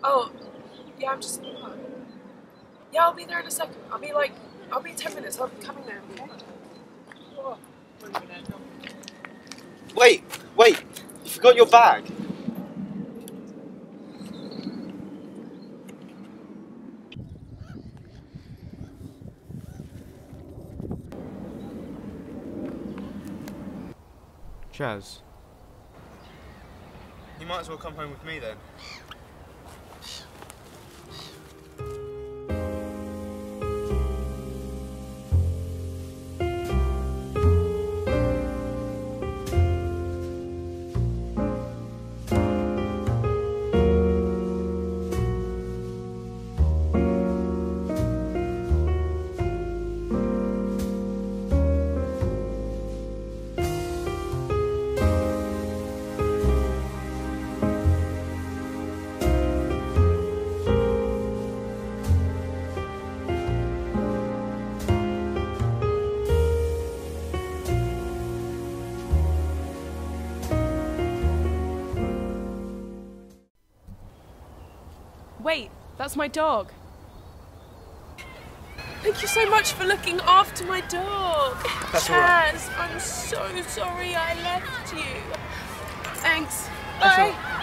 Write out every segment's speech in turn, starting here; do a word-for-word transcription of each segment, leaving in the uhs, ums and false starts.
Oh, yeah, I'm just in the park. Yeah, I'll be there in a second. I'll be like, I'll be ten minutes. I'll be coming there in a corner. Oh, Wait, wait, you forgot your bag. Chaz. You might as well come home with me then. wait, that's my dog. Thank you so much for looking after my dog. That's Chaz, all right. I'm so sorry I left you. Thanks. That's Bye. all right.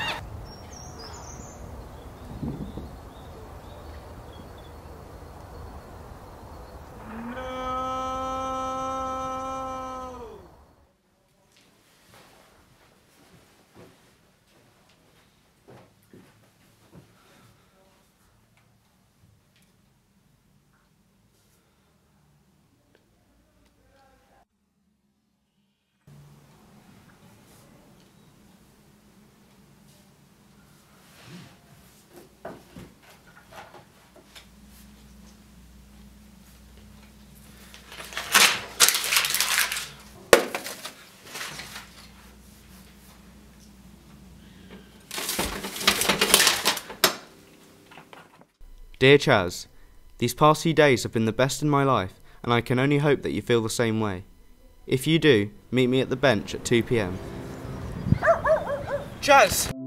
Dear Chaz, these past few days have been the best in my life, and I can only hope that you feel the same way. If you do, meet me at the bench at two p m. Chaz!